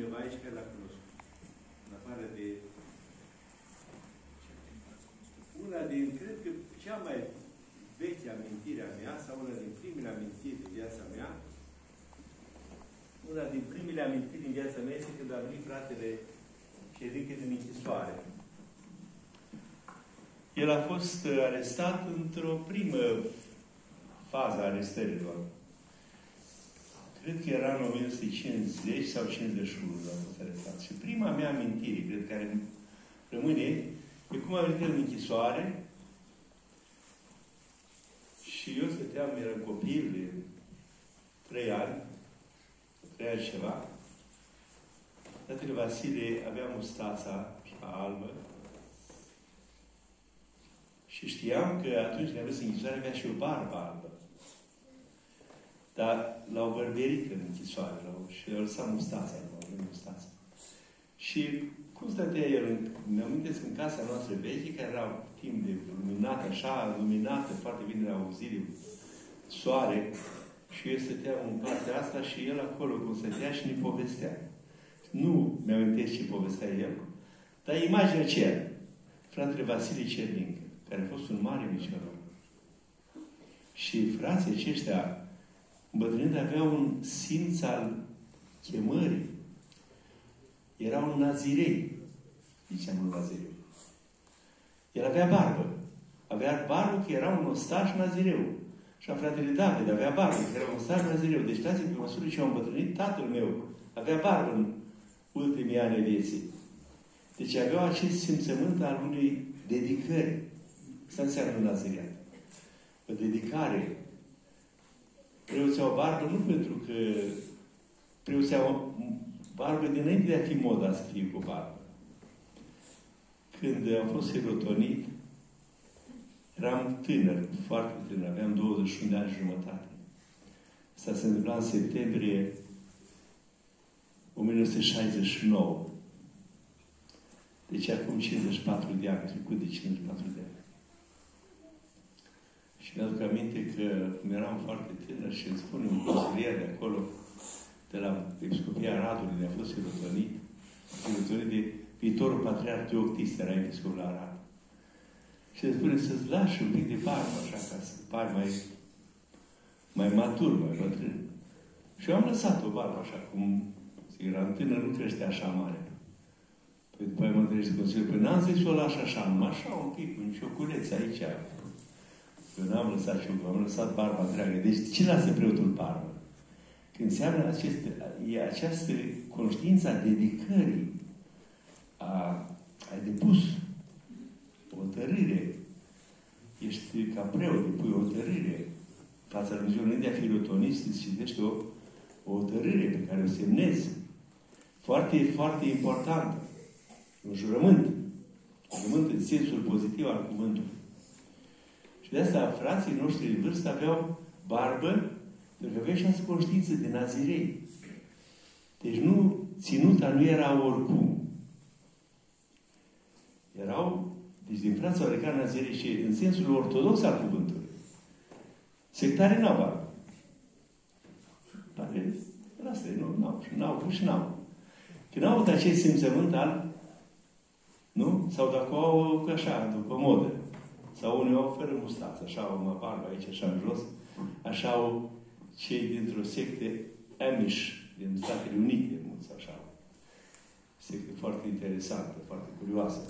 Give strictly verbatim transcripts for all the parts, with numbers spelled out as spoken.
cineva aici care l-a cunoscut. În afară de... Una din, cred că cea mai veche amintire a mea, sau una din primele amintiri din viața mea, una din primele amintiri din viața mea este când a venit fratele Cerică din închisoare. El a fost arestat într-o primă fază a arestărilor. Cred că era în o mie nouă sute cincizeci sau cincizeci și unu a fost arestat. Și prima mea amintire, cred, care rămâne, e cum a venit el în închisoare și eu stăteam, eram copil de trei ani, trei ani ceva. Fratele Vasile avea mustața albă și știam că atunci când a venit în închisoare avea și o barbă albă. Dar l-au bărberit în închisoare și le-au lăsat mustața, l-au mustața. Și cum stătea el? Mi-am amintesc în casa noastră veche, care era timp de luminată, așa, luminată, foarte bine la o zi de soare, și eu stăteam în partea asta și el acolo, cum stătea și ne povestea. Nu mi-am amintesc ce povestea el, dar imaginea aceea. Fratele Vasile Cernincă, care a fost un mare misionar. Și frații aceștia, îmbătrânind, aveau un simț al chemării. Erau un nazirei. Ziceam un nazireu. El avea barbă. Avea barbă că era un ostaș nazireu. Și a fratele David avea barbă, că era un ostaș nazireu. Deci, frații, pe măsură ce au îmbătrânit, tatăl meu avea barbă în ultimii ani vieții. Deci aveau acest simțământ al unei dedicări. Asta înseamnă un naziriat. O dedicare. Preoții au barbă nu pentru că preoții au barbă dinainte de a fi moda să fie cu barbă. Când am fost serotonit, eram tânăr, foarte tânăr, aveam douăzeci și unu de ani și jumătate. Asta se întâmpla în septembrie o mie nouă sute șaizeci și nouă. Deci acum cincizeci și patru de ani, trecut de cincizeci și patru de ani. Și mi-aduc aminte că cum eram foarte tânăr și îmi spune un consilier de acolo, de la Episcopia Aradului, ne-a fost serotonit, serotonit de viitorul patriarh Teoctist, era episcop la Arad. Și îmi spune să-ți lași un pic de barbă, așa, ca să pari mai, mai matur, mai bătrân. Și eu am lăsat o barbă, așa, cum eram tânăr, nu crește așa mare. Păi după aia mă întrebește Consiliul, păi n-am zis să o lași așa, numai așa un pic, un cioculeț aici. Eu n-am lăsat ciocul, am lăsat barba întreagă. Deci ce lasă preotul barbă? Când înseamnă aceste, e această conștiință a dedicării, a, ai depus o hotărâre. Ești ca preot, depui o hotărâre fața lui Dumnezeu, înainte de a fi rotonist, îți citești o, o hotărâre pe care o semnezi. Foarte, foarte importantă. Un jurământ. Un jurământ în sensul pozitiv al cuvântului. Și de asta frații noștri de vârstă aveau barbă, pentru că aveau și această conștiință de nazirei. Deci nu, ținuta nu era oricum. Erau, deci din frața oarecare nazirei și în sensul ortodox al cuvântului. Sectarii n-au barbă. Dar asta e, nu, n-au, n-au, și n-au. Că n-au avut acest simțământ al, nu? Sau dacă au așa, după modă. Sau unii au fără mustață, așa au mă barbă aici, așa în jos. Așa au cei dintr-o secte Amish, din Statele Unite, mulți așa au. Secte foarte interesantă, foarte curioasă.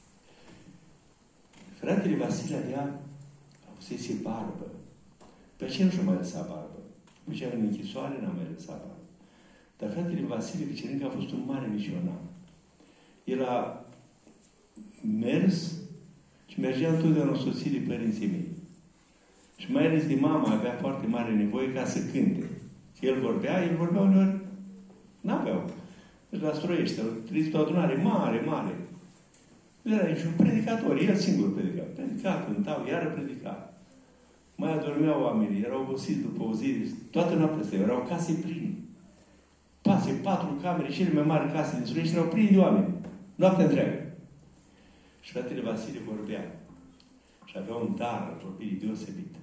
Fratele Vasile avea, avusese barbă. Pe ce nu și-a mai lăsat barbă? După ce în închisoare n-a mai lăsat barbă. Dar fratele Vasile Cernincă a fost un mare misionar. El a mers și mergea întotdeauna însoțit de părinții mei. Și mai ales de mama avea foarte mare nevoie ca să cânte. El vorbea, el vorbea uneori, n-aveau. Deci la Stroiești, au trezit o adunare mare, mare. Nu era niciun predicator, el singur predica. Predica, cântau, iară predica. Mai adormeau oamenii, erau obosiți după o zi, toată noaptea asta, erau case pline. Pase, patru camere, cele mai mari case din Stroiești erau pline de oameni. Noaptea întreagă. Și fratele Vasile vorbea. Și avea un dar al vorbirii deosebit.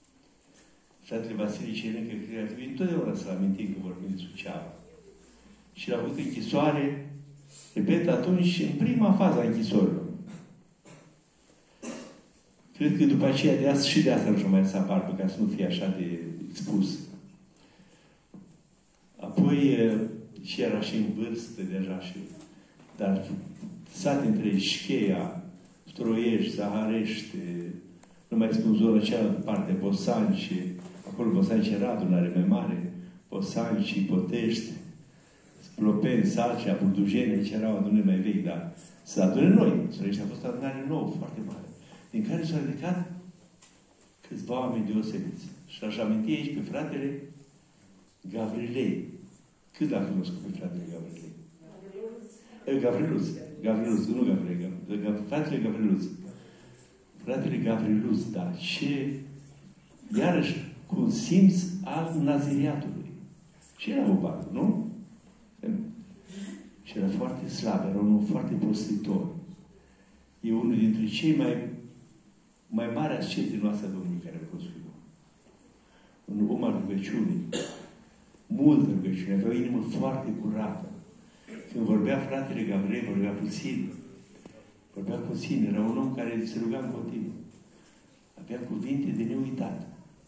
Fratele Vasile Cernincă, cred că ar trebui întotdeauna să-l amintim că vorbim de Suceava. și l-a avut închisoare, repet, atunci, în prima fază a închisorilor. Cred că după aceea, de asta și de asta nu și-o mai lăsat barbă, ca să nu fie așa de expus. Apoi, și era și în vârstă deja, și, dar sate între Ișcheia, Stroiești, Zaharești, nu mai spun zona cealaltă parte, Bosanci, acolo Bosanci era adunare mai mare, Bosanci, Potești, Splopeni, Salcea, Burdujeni, aici erau adunări mai vechi, dar să adune noi. Stroiești a fost adunare nouă, foarte mare, din care s-au ridicat câțiva oameni deosebiți. Și aș aminti aici pe fratele Gavrilei. Cât l-a cunoscut pe fratele Gavrilei? Gavriluț. Gavriluț, nu Gavrilei. Fratele Gavriluț. Fratele Gavriluț, da. Și iarăși cu un simț al naziriatului. Și era bobarul, nu? Și era foarte slab, era unul foarte postitor. E unul dintre cei mai mai mari asceti din noastră Domnului care a fost fiul. Un om al rugăciunii. Multă rugăciune. Avea o inimă foarte curată. Când vorbea fratele Gabriel, vorbea puțin. Vorbea puțin. Era un om care se ruga în continuu. Avea cuvinte de neuitat.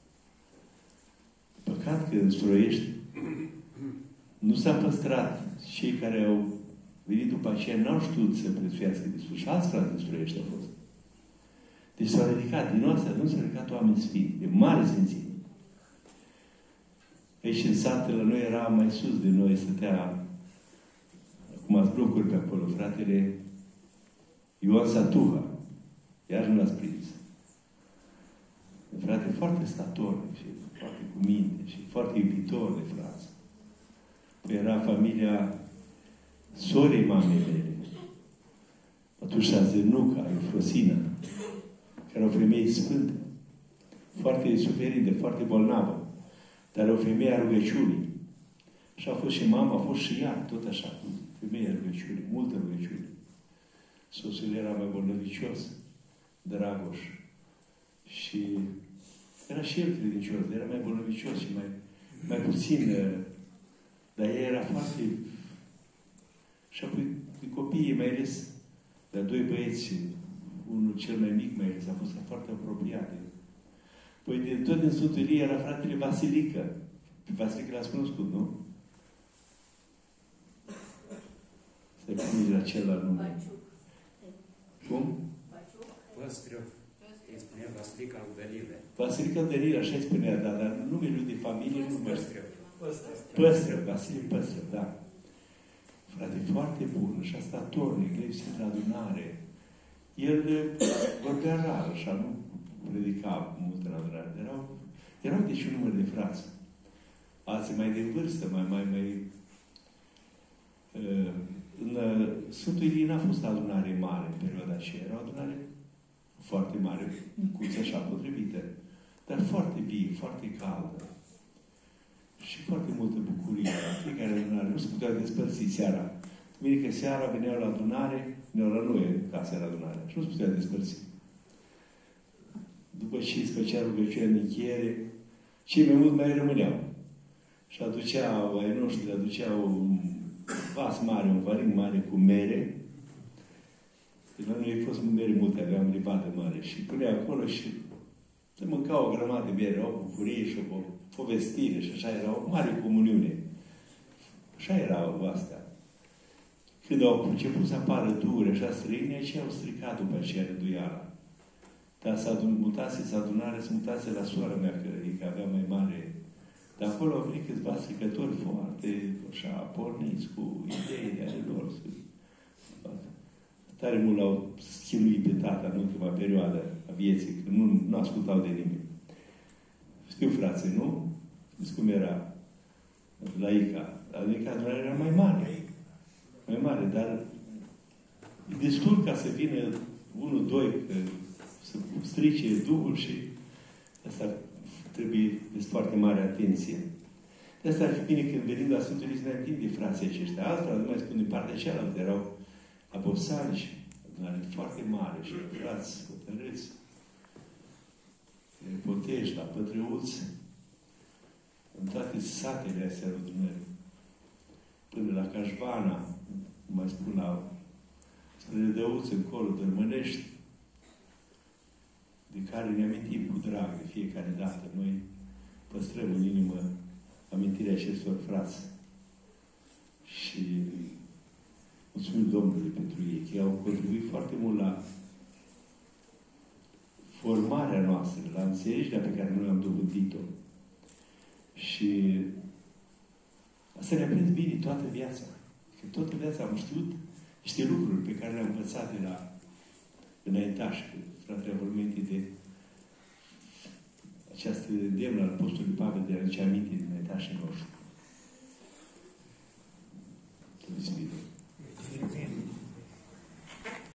Păcat că în Stroiești nu s-a păstrat. Cei care au venit după aceea n-au știut să prețuiască destul. Și alți frați în Stroiești au fost. Deci s-au ridicat. Din noastră nu s-au ridicat oameni sfinți. De mare sfințime. Aici în satul la noi era mai sus de noi, stătea acum ați blocuri pe acolo, fratele Ioan Satuha. Iar nu l-ați prins. Un frate foarte statornic și foarte cu minte și foarte iubitor de frați. Păi era familia sorei mamei mele. Mătușa Zenuca, Eufrosina, care era o femeie sfântă, foarte suferită, foarte bolnavă, dar o femeie a rugăciunii. Și a fost și mama, a fost și ea, tot așa, femeie a rugăciunii, multă rugăciune. Soțul era mai bolnăvicios, Dragoș. Și era și el credincios, era mai bolnăvicios și mai, mai puțin, dar ea era foarte... Și apoi copiii, mai ales, de doi băieți, unul cel mai mic, mai ales, a fost foarte apropiat. Păi de tot din Sfântul Ilie era fratele Vasilică. Pe Vasilică l-ați cunoscut, nu? Se pune la celălalt nume. Cum? Păstrăv. Îi spunea Vasilica lui Delile. Vasilica Delile, așa îi spunea, da, dar numele lui de familie nu mă știu. Păstrăv. Păstrăv, Vasile Păstrăv, da. Frate, foarte bun și asta tornic, lipsit la adunare. El vorbea rar, așa, nu predica mult în adunare. Erau, erau deci un număr de frați. Alții mai de vârstă, mai, mai, mai... Uh, în uh, Sfântul Ilie n-a fost adunare mare în perioada aceea. Era o adunare foarte mare, cuță așa, potrivită, dar foarte vie, foarte caldă. Și foarte multă bucurie. La fiecare adunare nu se putea despărți seara. Duminică seara veneau la adunare, veneau la noi, în casa era adunare. Și nu se putea despărți. După ce îi făcea rugăciunea în încheiere, cei mai mult mai rămâneau. Și aduceau, ai noștri, aduceau un vas mare, un varing mare cu mere. La noi au fost mere multe, aveam livadă mare. Și punea acolo și se mâncau o grămadă de mere, o bucurie și o povestire și așa era o mare comuniune. Așa erau astea. Când au început să apară duhuri așa străine, aceia au stricat după aceea rânduiala. Dar s-a mutase, s-a adunare, se mutase la soara mea, că avea mai mare. Dar acolo au venit câțiva stricători foarte, așa, porniți cu idei de ale lor. Tare mult l-au schiluit pe tata în ultima perioadă a vieții, că nu, nu ascultau de nimeni. Știu, frații, nu? Știți cum era laica. Adică adunarea era mai mare. Mai mare, dar e destul ca să vină unul, doi, că să strice Duhul și asta trebuie de foarte mare atenție. De asta ar fi bine când venim la Sfântul Ilie să ne amintim de frații aceștia. Altfel, nu mai spun din partea cealaltă, erau abosani, adunare foarte mare și frați hotărâți, Potești, la Pătrăuți, în toate satele astea adunării, până la Cașvana, mai spun la Strădăuță, încolo, Dărmânești, de care ne amintim cu drag de fiecare dată. Noi păstrăm în inimă amintirea acestor frați. Și mulțumim Domnului pentru ei, că au contribuit foarte mult la formarea noastră, la înțelegerea pe care noi am dobândit-o. Și asta ne-a prins bine toată viața. Că toată viața am știut niște lucruri pe care le-am învățat de la înaintași, fratele vorbinte de această demnă al Apostolului Pavel de a aduce aminte din înaintașii noștri.